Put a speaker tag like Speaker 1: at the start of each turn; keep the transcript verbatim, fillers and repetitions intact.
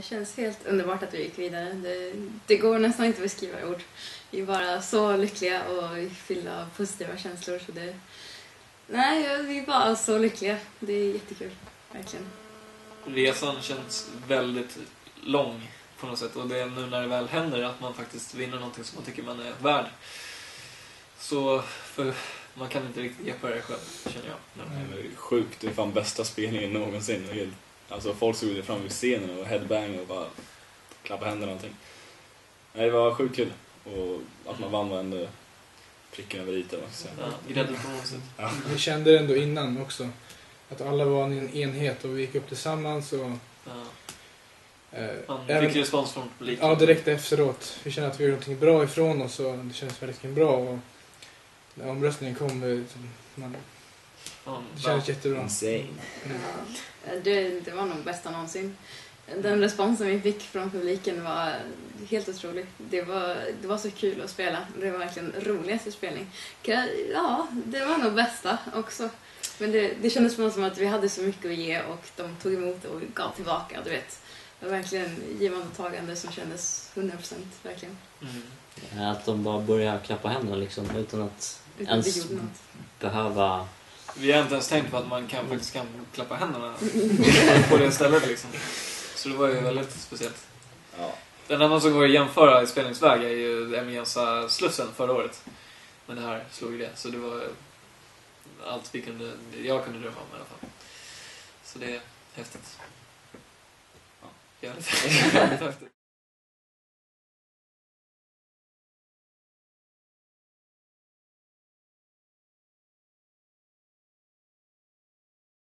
Speaker 1: Det känns helt underbart att vi gick vidare. Det, det går nästan inte att beskriva i ord. Vi är bara så lyckliga och fyllda av positiva känslor. Så det, nej, vi är bara så lyckliga. Det är jättekul, verkligen.
Speaker 2: Resan känns väldigt lång på något sätt. Och det är nu när det väl händer att man faktiskt vinner någonting som man tycker man är värd. Så för man kan inte riktigt ge på det själv, känner jag.
Speaker 3: Det är sjukt, det är fan bästa spelningen någonsin. Alltså folk såg det fram vid scenen och headbang och bara klappa händerna och någonting. Nej, det var sjukt kul. Och att man vann var ändå pricken över i.
Speaker 2: Ja, grädde på något sätt.
Speaker 4: Ja. Vi kände det ändå innan också. Att alla var en enhet och vi gick upp tillsammans. Och,
Speaker 2: ja.
Speaker 4: eh,
Speaker 2: Man
Speaker 4: även,
Speaker 2: fick respons från publiken.
Speaker 4: Ja, direkt efteråt. Vi kände att vi gjorde någonting bra ifrån oss och det kändes väldigt bra. Och när omröstningen kom, man, det kändes jättebra.
Speaker 3: Insane.
Speaker 4: Mm.
Speaker 1: Ja, det, det var nog bästa någonsin. Den responsen vi fick från publiken var helt otrolig. Det var, det var så kul att spela. Det var verkligen roligaste spelning. Ja, det var nog bästa också. Men det, det kändes som att vi hade så mycket att ge och de tog emot och gav tillbaka. Du vet. Det var verkligen givande och tagande som kändes hundra procent, verkligen.
Speaker 5: Mm. Att de bara började klappa händerna liksom, utan att
Speaker 1: Utan
Speaker 5: ens behöva...
Speaker 2: Vi har inte ens tänkt på att man kan, faktiskt kan klappa händerna på det stället liksom. Så det var ju väldigt speciellt.
Speaker 3: Ja.
Speaker 2: Den enda som går att jämföra i spelningsväg är ju Emiensa Slussen förra året. Men det här slog ju det. Så det var allt vi kunde, jag kunde drömma om i alla fall. Så det är häftigt. Ja, jävligt häftigt.